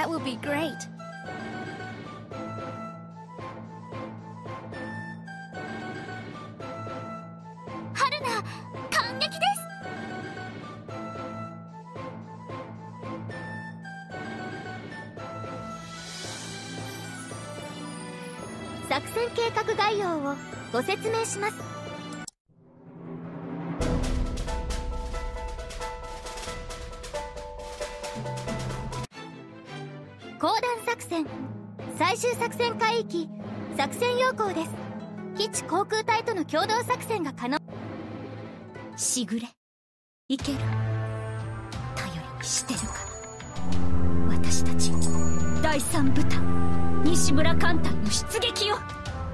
That will be great. 春菜、感激です。作戦計画概要をご説明します。公団作戦最終作戦海域作戦要項です。基地航空隊との共同作戦が可能。しぐれいける。頼りにしてるから。私たち第3部隊西村艦隊の出撃よ。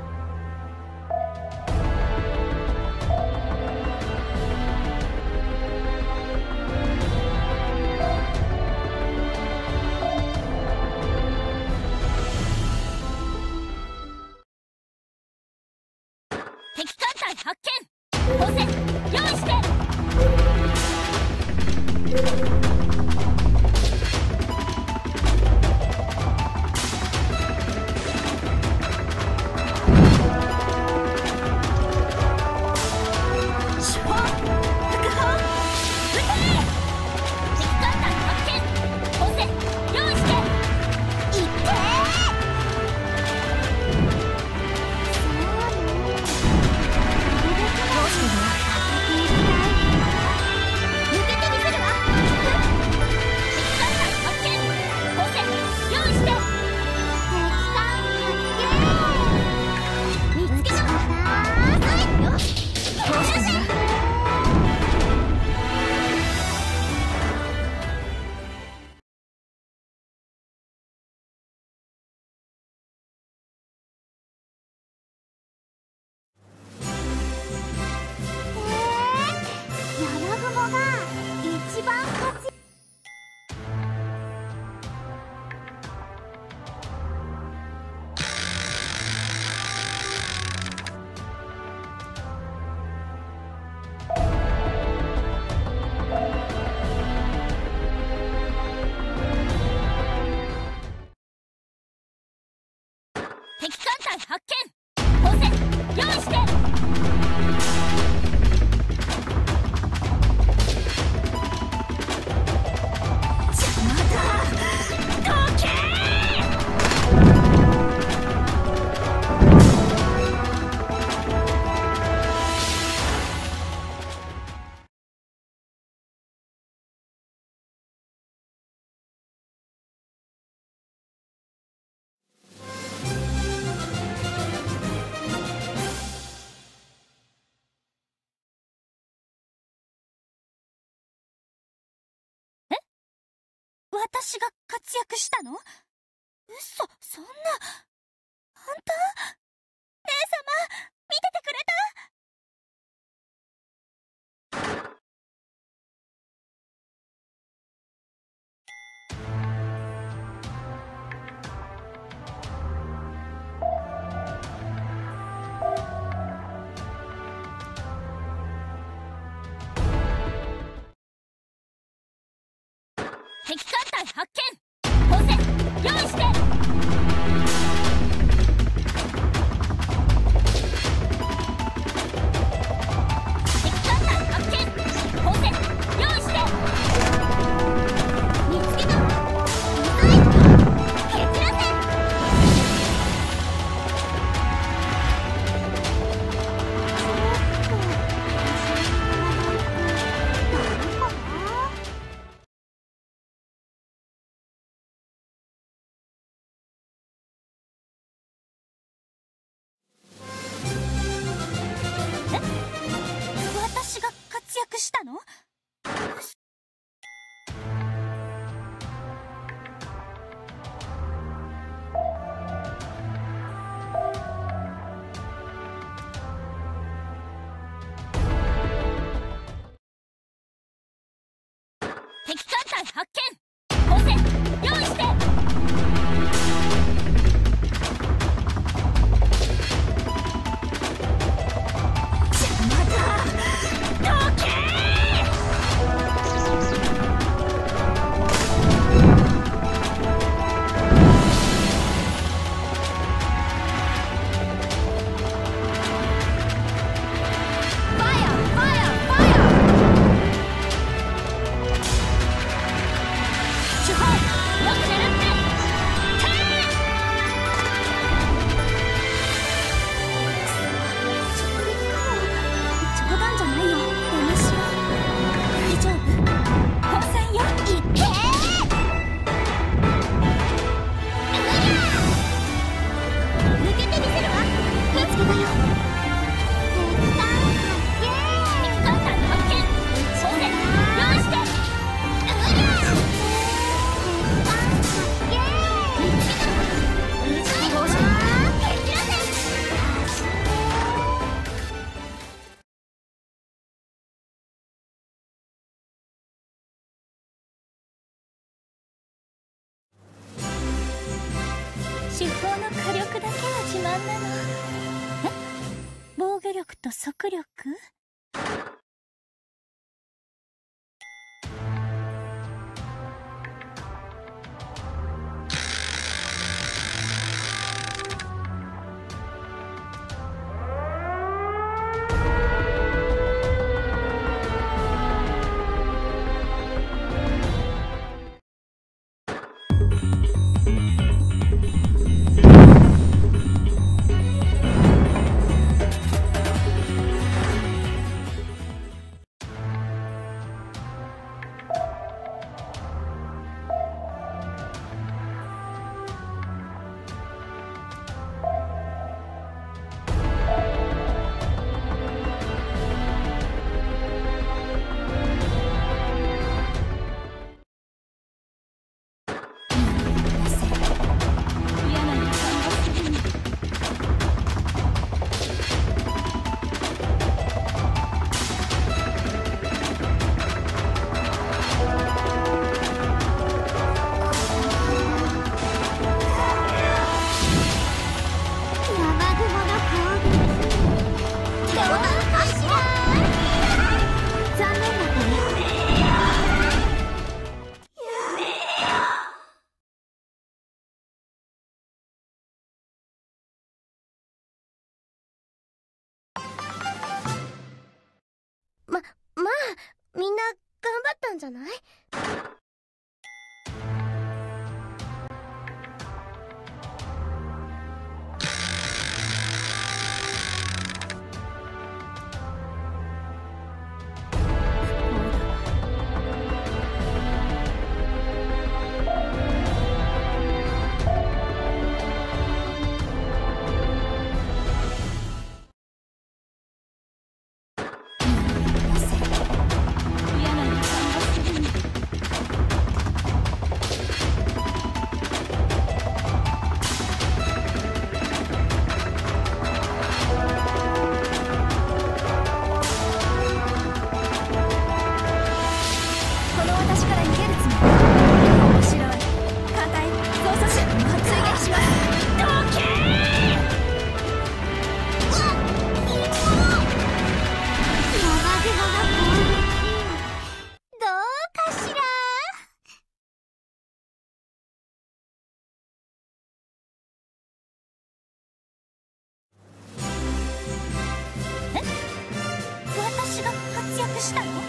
敵艦隊発見。補正用意して。敵艦隊発見。補正用意して。邪魔だ。どけ私が活躍したの？嘘、そんな。本当？姉様、見ててくれた？敵艦隊発見。補正用意して。敵艦隊発見。補正用意して。見つけた。蹴散らせ。私が活躍したの？敵艦隊発見。補正用意して。邪魔だ。どけー。 手法の火力だけは自慢なの。え？防御力と速力？ みんな頑張ったんじゃない？ したの？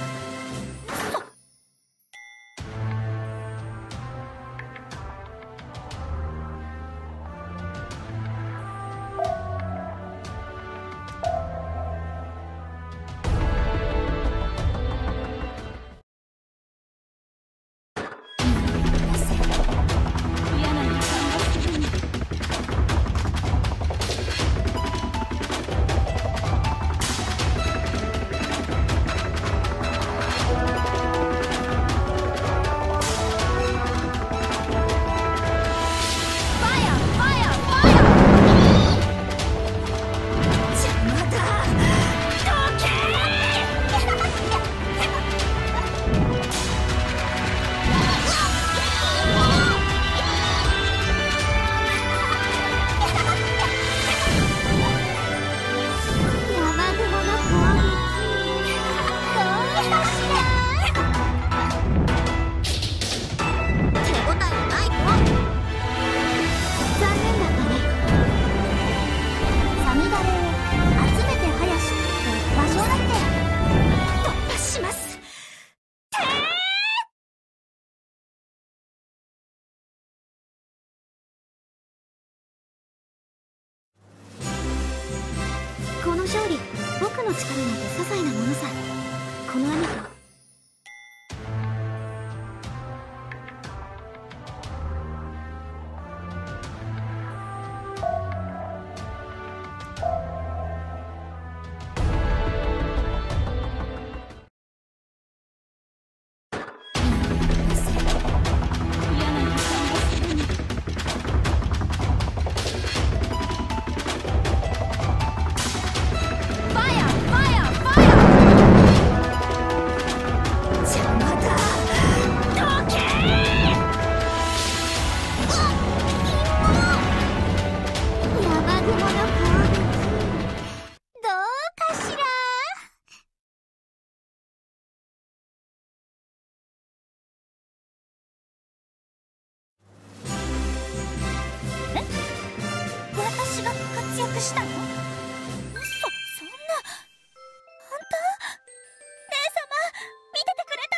この勝利、僕の力なんて些細なものさ。この兄とくしたの？そんな。本当？姉様、見ててくれた？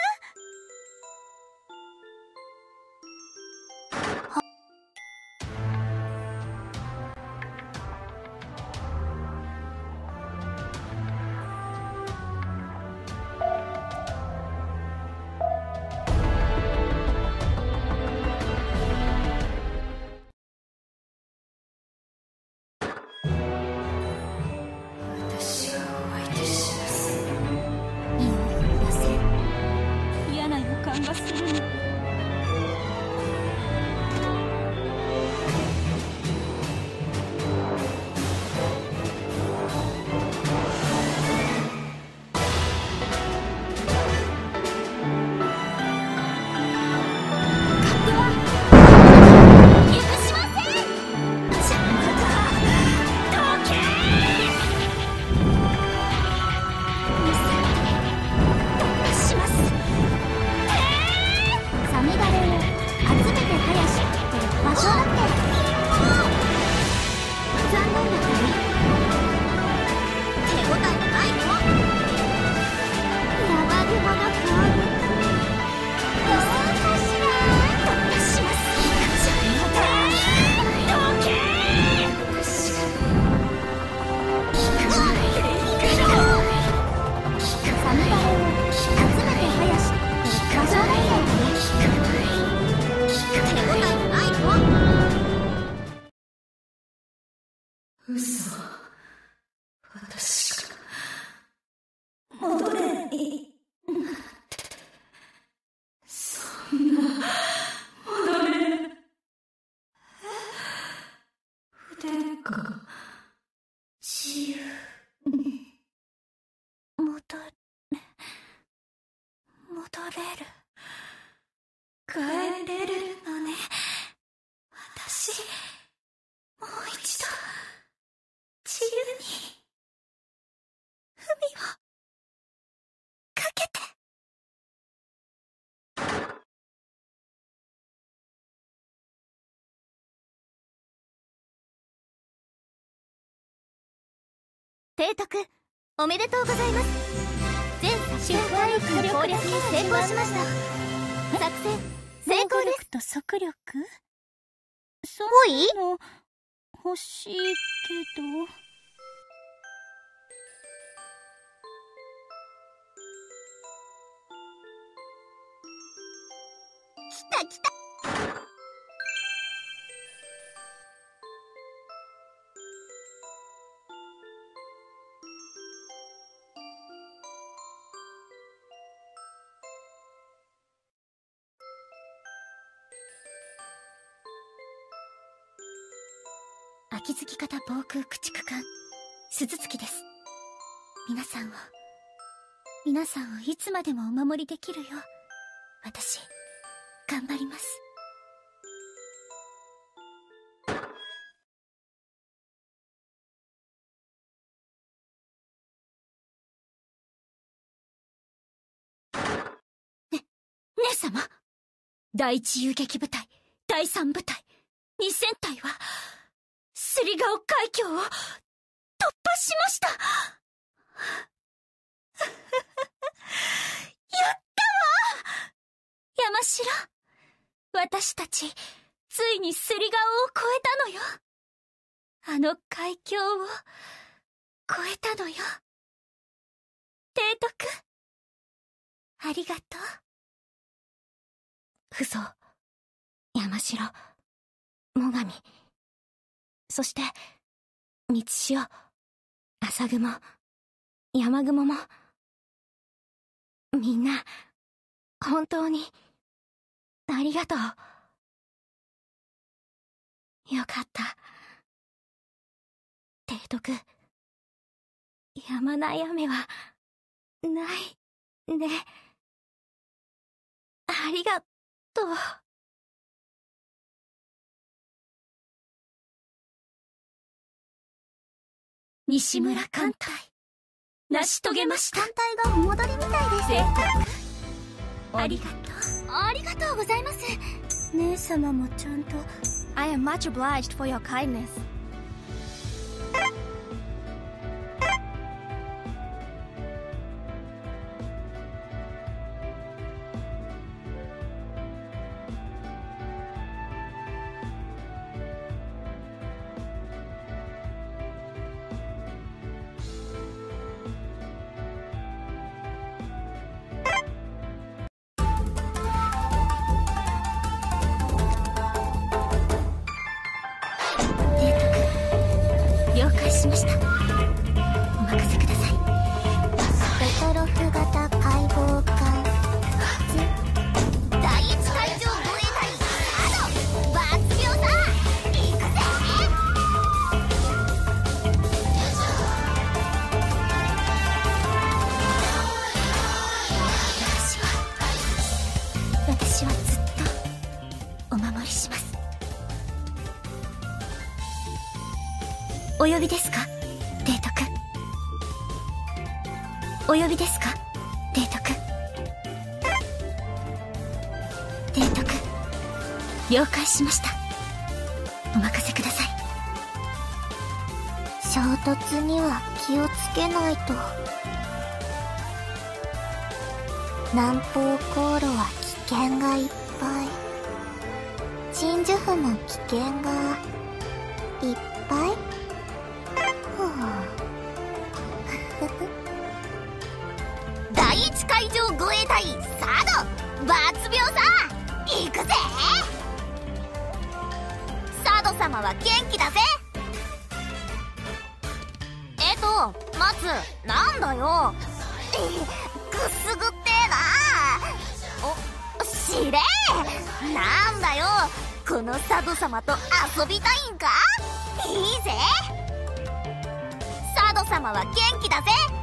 嘘。私が戻れないなんて、そんな戻れない。腕が自由に戻れる。帰れるのね。私もう一度自由に海をかけて。 提督、おめでとうございます。全作戦海域の攻略に成功しました。作戦成功です。 と速力？そおい？ うの欲しいけど。 来た。秋月型防空駆逐艦鈴月です。皆さんをいつまでもお守りできるよう私頑張ります。姉様、第一遊撃部隊、第三部隊、2000隊はすり顔海峡を突破しました。やったわ、山城。私たちついにすり顔を越えたのよ。あの海峡を越えたのよ。提督、ありがとう。父祖、山城、最上、そして満ち潮、朝雲、山雲も、みんな本当にありがとう。よかった。提督、やまない雨はないね。ありがとう。西村艦隊、成し遂げました。艦隊がお戻りみたいです。贅沢。ありがとう。ありがとうございます。姉様もちゃんと。I am much obliged for your kindness. しました。お任せください。 レトロフ型解剖艦第一海上護衛隊抜秒さ行くぜ。私はずっとお守りします。お呼びですか、デートくん。お呼びですか、デートくん。デートくん、了解しました。お任せください。 衝突には気をつけないと。南方航路は危険がいっぱい。鎮守府も危険がいっぱい。 第一海上護衛隊サド抜秒さ行くぜ。サド様は元気だぜ。松なんだよ。くすぐってえな。お司令なんだよ、このサド様と遊びたいんか。いいぜ。サド様は元気だぜ。